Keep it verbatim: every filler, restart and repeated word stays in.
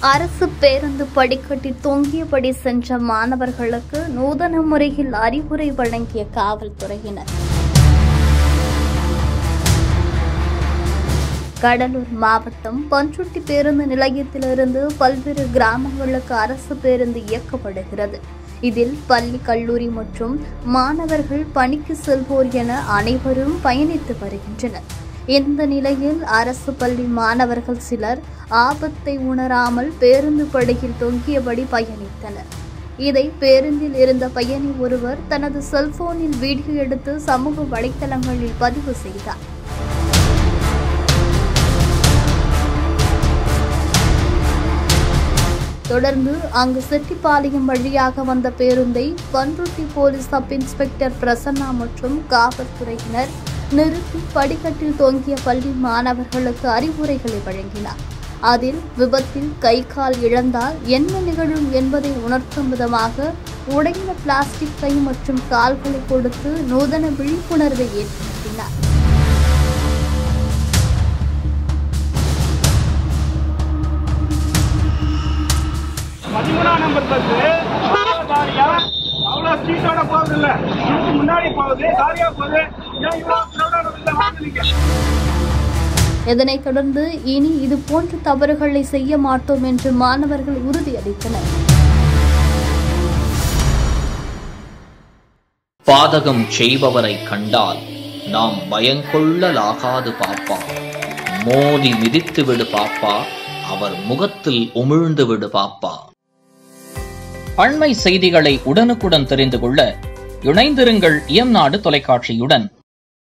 அரசு பேருந்து படிக்கட்டில் தொங்கியபடி சென்ற மாணவர்களுக்கு நூதன முறையில் அறிவுரை வழங்கிய காவல்துறையினர். கடலூர் மாவட்டம் பண்ருட்டி பேருந்து நிலையத்திலிருந்து பல்வேறு கிராமங்களுக்கு அரசு பேருந்து இயக்கப்படுகிறது. இதில் பள்ளி, கல்லூரி மற்றும் மாணவர்கள் பணிக்கு செல்வோர் என அனைவரும் பயணித்து வருகின்றனர். இந்த நிலையில் அரசு பள்ளி மாணவர்கள் சிலர் ஆபத்தை உணராமல் பேருந்து படியில் தொங்கியபடி பயணித்தனர். இதை பேருந்தில் இருந்த பயணி ஒருவர் தனது செல்போனில் வீடியோ எடுத்து சமூக வலைதளங்களில் பதிவு செய்தார். தொடர்ந்து அங்கு செட்டிப்பாளையம் வழியாக வந்த பேருந்தை Panruti police sub inspector Prasanna மற்றும் காவல்துறையினர் நிறுத்தி படிக்கட்டில் தொங்கிய பள்ளி மாணவர்களுக்கு அறிவுரைகளை வழங்கினார். அதில் விபத்தில் கை கால் இழந்தால் என்ன நிகழும் என்பதை உணர்த்தும் விதமாக உடைந்த பிளாஸ்டிக் கை மற்றும் கால்களை கொடுத்து நூதன விழிப்புணர்வை ஏற்படுத்தினார். பதிமூணாம் நம்பர் பஸ் காரியா அவ்வளோ ஸ்பீடோட போகுது இல்ல, முன்னாடி போகுது, காரியா போகுது. இதனைத் தொடர்ந்து இனி இது போன்ற தவறுகளை செய்ய மாட்டோம் என்று மாணவர்கள் உறுதியளித்தனர். பாதகம் செய்பவரை கண்டால் நாம் பயங்கொள்ளலாகாது பாப்பா, மோதி மிதித்து விடு பாப்பா, அவர் முகத்தில் உமிழ்ந்து விடு பாப்பா. அண்மை செய்திகளை உடனுக்குடன் தெரிந்து கொள்ள இணைந்திருங்கள் எம் நாடு தொலைக்காட்சியுடன்.